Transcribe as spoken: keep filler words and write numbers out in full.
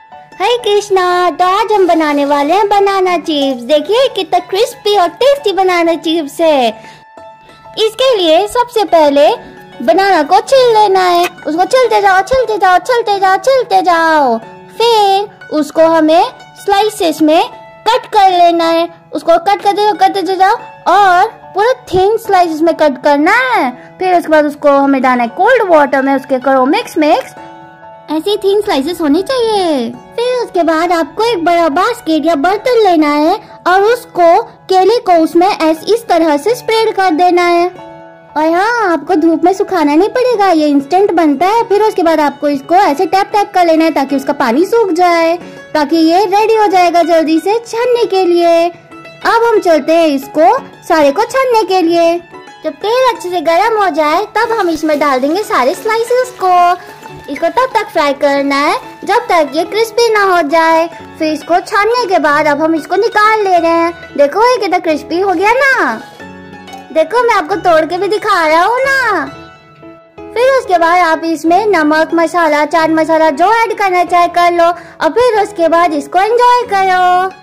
हाय कृष्णा, तो आज हम बनाने वाले हैं बनाना चिप्स। देखिए कितना क्रिस्पी और टेस्टी बनाना चिप्स है। इसके लिए सबसे पहले बनाना को छील लेना है। उसको छिलते जाओ छिलते जाओ छिलते जाओ छिलते जाओ। फिर उसको हमें स्लाइसेस में कट कर लेना है। उसको कट करते जाओ करते जाओ और पूरा थिन स्लाइसेस में कट करना है। फिर उसके बाद उसको हमें डालना है कोल्ड वाटर में। उसके करो मिक्स मिक्स, ऐसी थिन स्लाइसेस होनी चाहिए। फिर उसके बाद आपको एक बड़ा बास्केट या बर्तन लेना है और उसको केले को उसमें ऐसे इस तरह से स्प्रेड कर देना है। और हाँ, आपको धूप में सुखाना नहीं पड़ेगा, ये इंस्टेंट बनता है। फिर उसके बाद आपको इसको ऐसे टैप टैप कर लेना है ताकि उसका पानी सूख जाए, ताकि ये रेडी हो जाएगा जल्दी से छानने के लिए। अब हम चलते हैं इसको सारे को छानने के लिए। जब तेल अच्छे से गर्म हो जाए तब हम इसमें डाल देंगे सारे स्लाइसेस को। इसको तब तक फ्राई करना है जब तक ये क्रिस्पी ना हो जाए। फिर इसको छानने के बाद अब हम इसको निकाल ले रहे हैं। देखो ये कितना क्रिस्पी हो गया ना। देखो मैं आपको तोड़ के भी दिखा रहा हूँ ना। फिर उसके बाद आप इसमें नमक, मसाला, चाट मसाला जो ऐड करना चाहे कर लो और फिर उसके बाद इसको एंजॉय करो।